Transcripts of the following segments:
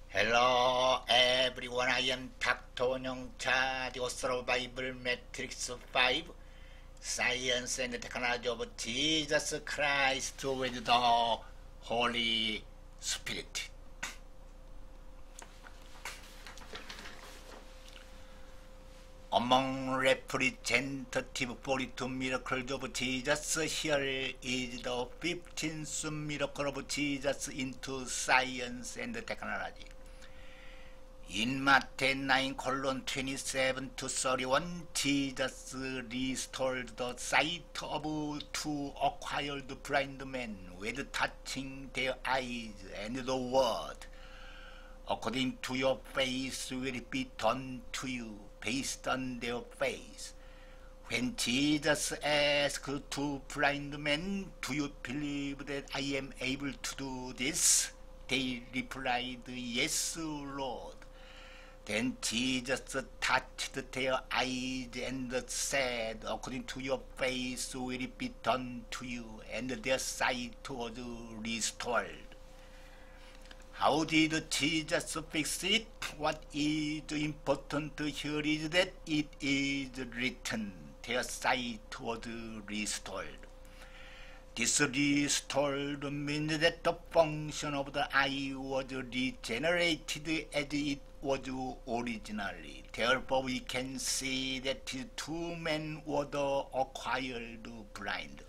Hello everyone, I am Dr. Nyongcha, the Survival Matrix 5, Science and Technology of Jesus Christ with the Holy Spirit. Among representative 42 miracles of Jesus, here is the 15th miracle of Jesus into science and technology. In Matthew 9:27 to 31, Jesus restored the sight of two acquired blind men with touching their eyes, and the word, according to your faith will be done to you, based on their faith. When Jesus asked two blind men, do you believe that I am able to do this? They replied, yes, Lord. Then Jesus touched their eyes and said, according to your faith will be done to you, and their sight was restored. How did Jesus fix it? What is important here is that it is written, their sight was restored. This restored means that the function of the eye was regenerated as it was originally. Therefore, we can see that these two men were the acquired blind.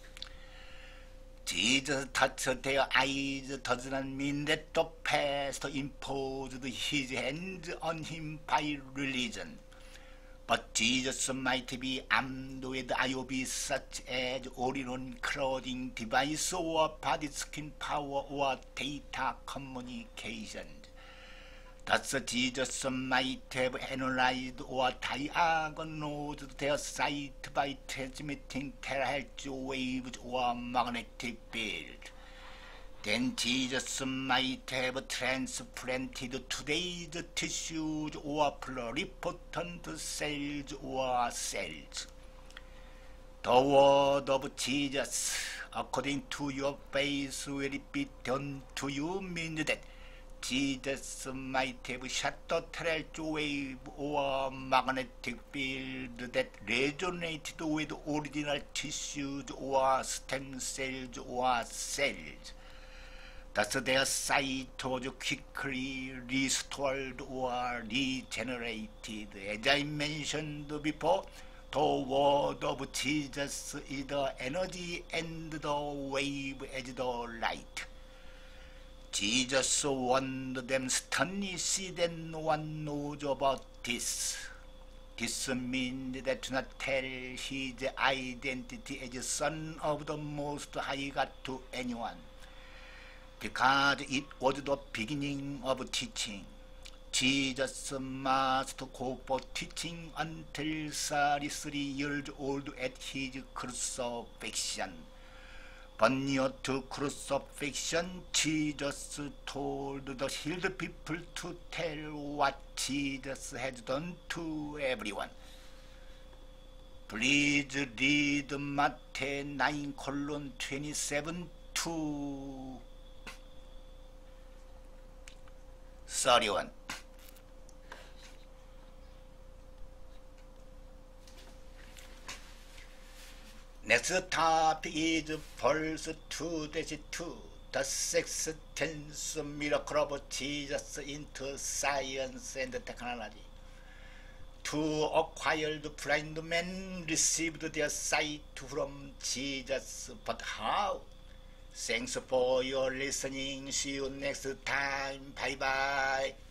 Jesus touched their eyes does not mean that the pastor imposed his hands on him by religion. But Jesus might be armed with IOB such as Orion clothing device or body skin power or data communication. Thus Jesus might have analyzed or diagnosed their sight by transmitting terahertz waves or magnetic field. Then Jesus might have transplanted today's tissues or pluripotent cells or cells. The word of Jesus, according to your faith will be done to you, means that Jesus might have shot the terahertz wave or magnetic field that resonated with original tissues or stem cells or cells. Thus their sight was quickly restored or regenerated. As I mentioned before, the word of Jesus is the energy and the wave as the light. Jesus warned them sternly, then one knows about this. This means that to not tell his identity as Son of the Most High God to anyone, because it was the beginning of teaching. Jesus must go for teaching until 33 years old at his crucifixion. But near to crucifixion, Jesus told the healed people to tell what Jesus had done to everyone. Please read Matthew 9:27 to 31. Next topic is verse 2-2, the 16th miracle of Jesus into science and technology. Two acquired blind men received their sight from Jesus, but how? Thanks for your listening. See you next time. Bye bye.